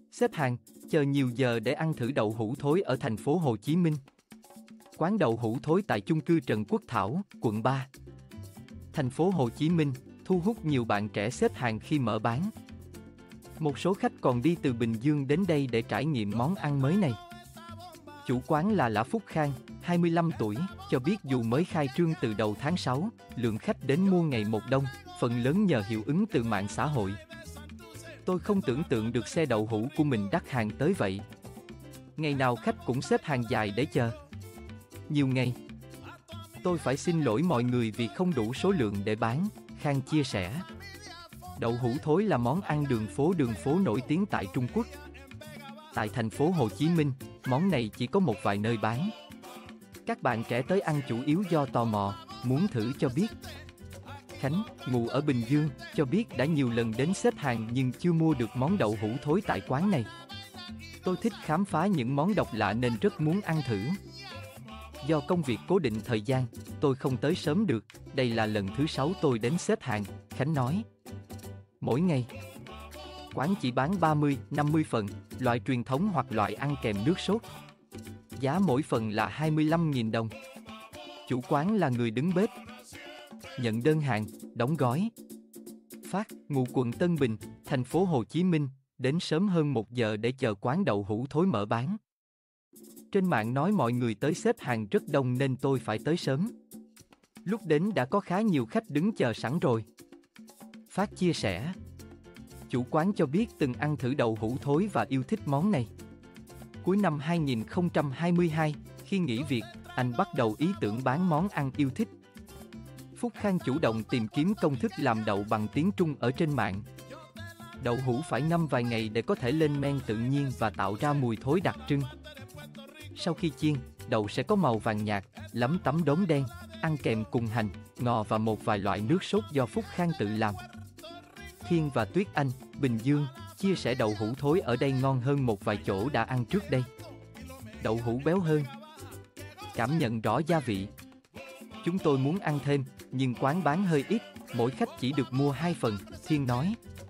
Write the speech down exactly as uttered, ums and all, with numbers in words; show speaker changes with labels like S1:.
S1: Xếp hàng, chờ nhiều giờ để ăn thử đậu hũ thối ở thành phố Hồ Chí Minh. Quán đậu hũ thối tại chung cư Trần Quốc Thảo, quận ba. Thành phố Hồ Chí Minh, thu hút nhiều bạn trẻ xếp hàng khi mở bán. Một số khách còn đi từ Bình Dương đến đây để trải nghiệm món ăn mới này. Chủ quán là Lã Phúc Khang, hai mươi lăm tuổi, cho biết dù mới khai trương từ đầu tháng sáu, lượng khách đến mua ngày một đông, phần lớn nhờ hiệu ứng từ mạng xã hội. Tôi không tưởng tượng được xe đậu hũ của mình đắt hàng tới vậy. Ngày nào khách cũng xếp hàng dài để chờ. Nhiều ngày. Tôi phải xin lỗi mọi người vì không đủ số lượng để bán, Khang chia sẻ. Đậu hũ thối là món ăn đường phố đường phố nổi tiếng tại Trung Quốc. Tại thành phố Hồ Chí Minh, món này chỉ có một vài nơi bán. Các bạn trẻ tới ăn chủ yếu do tò mò, muốn thử cho biết. Khánh, ngụ ở Bình Dương, cho biết đã nhiều lần đến xếp hàng nhưng chưa mua được món đậu hũ thối tại quán này. Tôi thích khám phá những món độc lạ nên rất muốn ăn thử. Do công việc cố định thời gian, tôi không tới sớm được, đây là lần thứ sáu tôi đến xếp hàng, Khánh nói. Mỗi ngày, quán chỉ bán ba mươi, năm mươi phần, loại truyền thống hoặc loại ăn kèm nước sốt. Giá mỗi phần là hai mươi lăm nghìn đồng. Chủ quán là người đứng bếp. Nhận đơn hàng, đóng gói. Phát, ngụ quận Tân Bình, thành phố Hồ Chí Minh, đến sớm hơn một giờ để chờ quán đậu hũ thối mở bán. Trên mạng nói mọi người tới xếp hàng rất đông nên tôi phải tới sớm. Lúc đến đã có khá nhiều khách đứng chờ sẵn rồi. Phát chia sẻ. Chủ quán cho biết từng ăn thử đậu hũ thối và yêu thích món này. Cuối năm hai nghìn không trăm hai mươi hai, khi nghỉ việc, anh bắt đầu ý tưởng bán món ăn yêu thích. Phúc Khang chủ động tìm kiếm công thức làm đậu bằng tiếng Trung ở trên mạng. Đậu hũ phải ngâm vài ngày để có thể lên men tự nhiên và tạo ra mùi thối đặc trưng. Sau khi chiên, đậu sẽ có màu vàng nhạt, lấm tấm đốm đen, ăn kèm cùng hành, ngò và một vài loại nước sốt do Phúc Khang tự làm. Thiên và Tuyết Anh, Bình Dương, chia sẻ đậu hũ thối ở đây ngon hơn một vài chỗ đã ăn trước đây. Đậu hũ béo hơn. Cảm nhận rõ gia vị. Chúng tôi muốn ăn thêm, nhưng quán bán hơi ít, mỗi khách chỉ được mua hai phần, Thiên nói.